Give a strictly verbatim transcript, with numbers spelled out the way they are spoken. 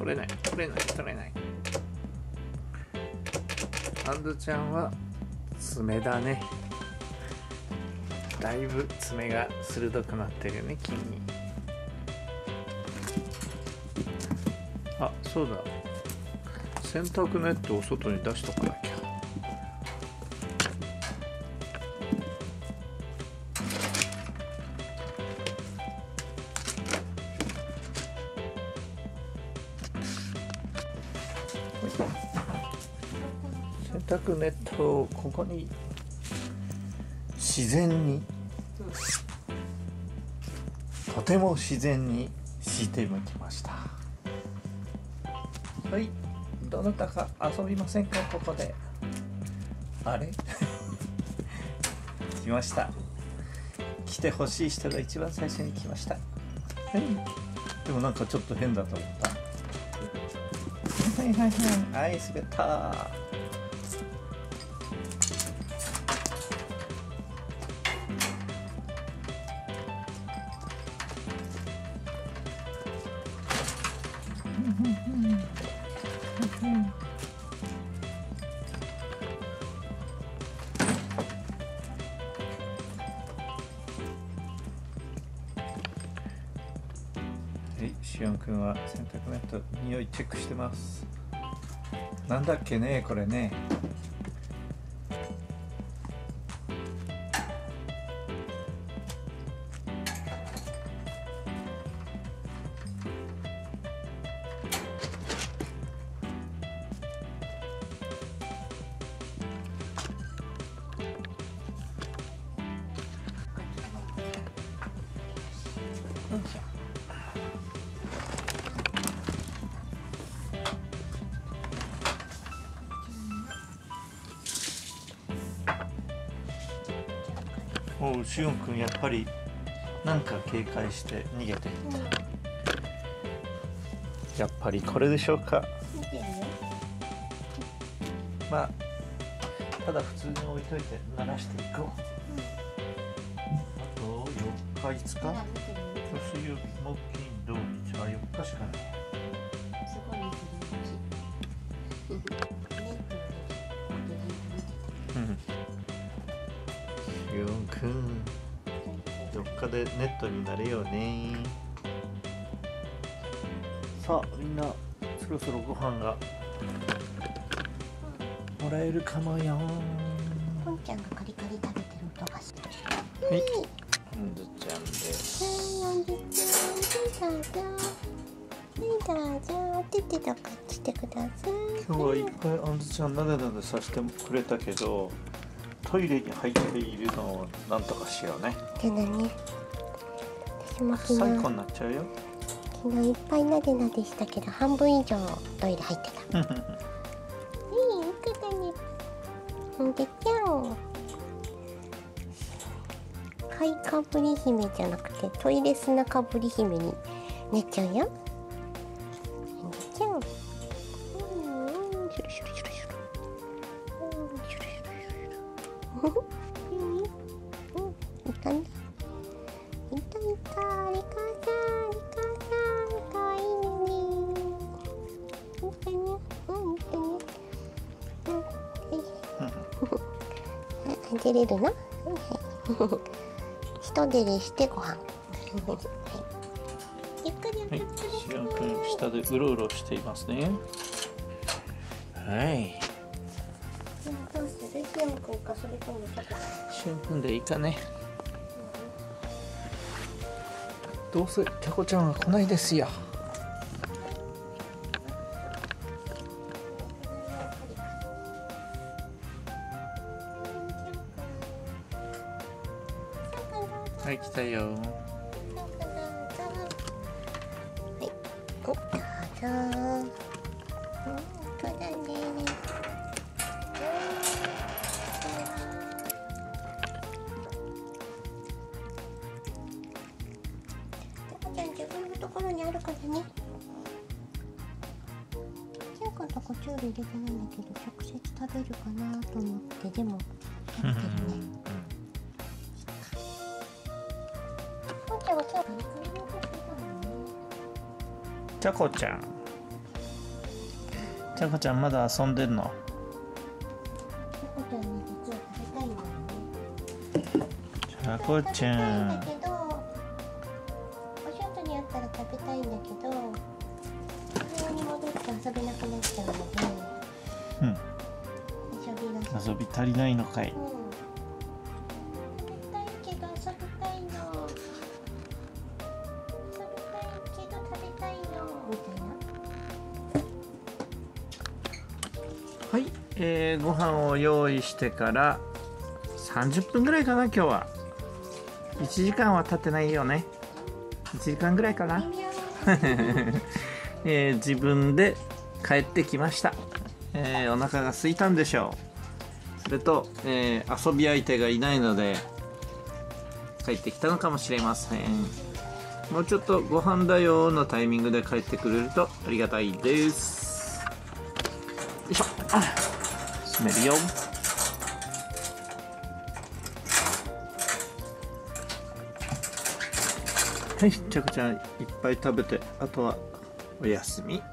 取れない取れない取れない。アンドちゃんは爪だね。だいぶ爪が鋭くなってるよね、金に。あ、そうだ、洗濯ネットを外に出しとかなきゃ。洗濯ネットをここに自然に、とても自然に敷いてみきました。はい、どなたか遊びませんか、ここで。あれ来ました。来てほしい人が一番最初に来ました。はい、でもなんかちょっと変だと思った。はいはいはい、はい、滑った。はい、しおんくんは洗濯ネット匂いチェックしてます。なんだっけね、これね。よいしょ。おう、しおんくんやっぱりなんか警戒して逃げていった、うん、やっぱりこれでしょうか。まあただ普通に置いといて慣らしていこう、うん、あとよっかいつか水曜日木金土日はよっかしかない。しおんくんよっかでネットになれよね。さあみんなそろそろご飯がもらえるかもよ。 ポンちゃんがカリカリ食べてる音がする。 はい、アンドちゃんです。 はい、アンドちゃん、どうぞ。はい、どうぞ。ててとかしてください。 今日はいっぱいアンドちゃんなでなでさせてくれたけど、トイレに入っているのをなんとかしようね。 そうだね。私も昨日最高になっちゃうよ。 昨日いっぱいなでなでしたけど半分以上トイレ入ってた。いい服だね。ほんでちゃん。ハイかぶり姫じゃなくてトイレ砂かぶり姫に寝ちゃうよ。ほんでちゃん。うん、シュルシュルシュルシュル。うん、シュルシュルシュル。うん、いたね。いたいた、リカさん、リカさん、かわいいね。いたね、うん、いたね。うん、はい。あ、出れるの？はいはい。一出れしてご飯。はい。ゆっくりゆっくり。 しおんくん下でうろうろしていますね。はい。 どうする？しおんくんかそれともタコ？ しおんくんでいいかね。どうせタコちゃんは来ないですよ。はい、来たよ。 はい、お、どうぞ。うん、そうだね。タコちゃん自分のところにあるからね。シュン君とこチュール入れてないんだけど直接食べるかなと思ってでも食べてるね。ポンちゃんは今日何食べようとしてたのね。 タコちゃん。 ちゃこちゃんまだ遊んでるの？ちゃこちゃん。 お外にあったら食べたいんだけど、部屋に戻って遊べなくなっちゃうので。 うん。遊び足りないのかい。 うん、食べたいけど遊びたいの。遊びたいけど食べたいのみたいな。 はい、えー、ご飯を用意してからさんじゅっぷんぐらいかな。今日はいちじかんは経ってないよね。いちじかんぐらいかな。えー、自分で帰ってきました。えー、お腹が空いたんでしょう。それと、えー、遊び相手がいないので帰ってきたのかもしれません。もうちょっとご飯だよのタイミングで帰ってくれるとありがたいです。よいしょ。あ、閉めるよ。はい、ちゃこちゃんいっぱい食べて、あとはおやすみ。